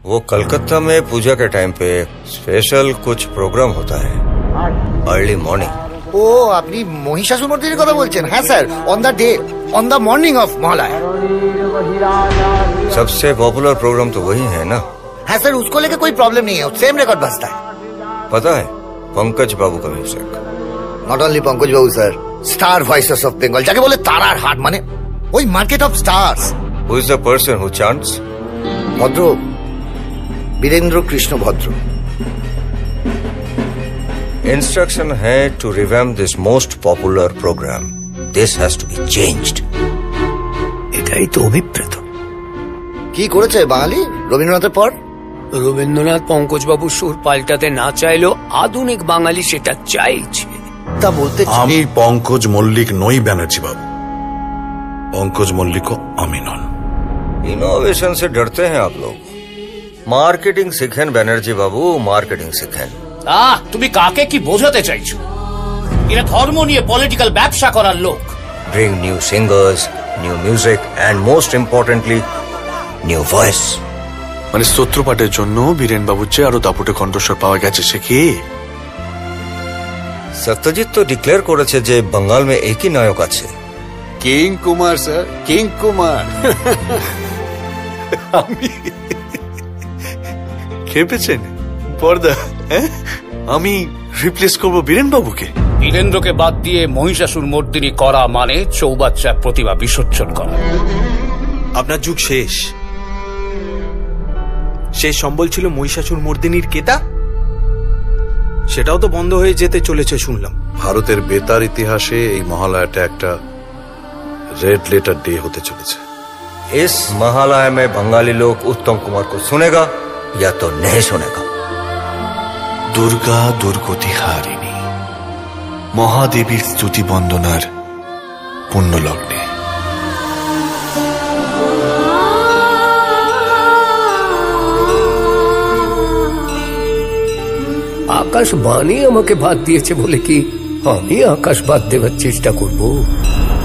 वो कलकत्ता में पूजा के टाइम पे स्पेशल कुछ प्रोग्राम होता है अर्ली मॉर्निंग। ও আপনি মহিষাসুর মূর্তির কথা বলছেন? হ্যাঁ sir, on the day, on the morning of Mahalaya. सबसे पॉपुलर प्रोग्राम तो वही है ना? हाँ सर, उसको लेके कोई प्रॉब्लम नहीं है, सेम रिकॉर्ड बजता है। पता है पंकज बाबू का music. Not only Pankaj Babu sir, star voices of Bengal, जाके बोले तारार हाट, माने वही market of stars. Who is the person who chants? Bhadra, Virendra Krishna Bhadra. Instruction है to revamp this most popular programme. This has to be changed. এটাই তো অভিপ্রেত। কি করেছে বাঙালি রবীন্দ্রনাথের পর? রবীন্দ্রনাথ পঙ্কজবাবু সুর পাল্টাতে না চাইলেও আধুনিক বাঙালি সেটা চাইছে। তা বলতে আমি পঙ্কজ মল্লিক নই ব্যানার্জি বাবু, পঙ্কজ মল্লিকও আমি নন। इनोवेशन से डरते हैं आप लोग। मार्केटिंग सीखें बैनर्जी बाबू, मार्केटिंग सीखें। তুমি কাকে কি বোঝাতে চাইছো? এরা ধর্ম নিয়ে পলিটিক্যাল ব্যবসা করার লোক। Bring new singers, new music and most importantly new voice। মানে স্তোত্রপাঠের জন্য বীরেন বাবুর চেয়ে আরো দাপুটে কণ্ঠস্বর পাওয়া গেছে, সে কি? सत्यजीत तो डिक्लेयर করেছে যে बंगाल में एक ही नायक আছে। King Kumar sir, king Kumar. আমি খেপেছেন পর্দা? আমি রিপ্লেস করবো বীরেন বাবুকে? বীরেন্দ্রকে বাদ দিয়ে মহিষাসুর মর্দিনী করা মানে চৌবাচ্চার প্রতিভা বিসর্জন করা। আপনার যুগ শেষ। শেষ সম্বল ছিল মহিষাসুর মর্দিনীর কেতা, সেটাও তো বন্ধ হয়ে যেতে চলেছে শুনলাম। ভারতের বেতার ইতিহাসে এই মহালয়াটা একটা रेड लेटर डे होते चले। इस महालया में बंगाली लोग उत्तम कुमार को सुनेगा या तो नहीं सुनेगा। দুর্গা দুর্গতি হারিণী মহাদেবীর স্তুতি বন্দনার পুণ্য লগ্নে আকাশ বাণী আমাকে বাদ দিয়েছে বলে কি আমি আকাশ বাদ দেওয়ার চেষ্টা করব?